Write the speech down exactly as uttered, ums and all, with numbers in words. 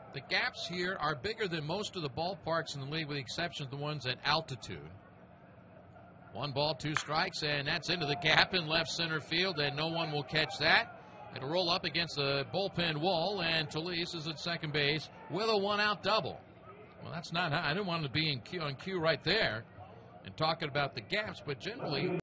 The gaps here are bigger than most of the ballparks in the league, with the exception of the ones at altitude. One ball, two strikes, and that's into the gap in left center field, and no one will catch that. It'll roll up against the bullpen wall, and Telis is at second base with a one-out double. Well, that's not how I didn't want to be in cue, on cue right there and talking about the gaps, but generally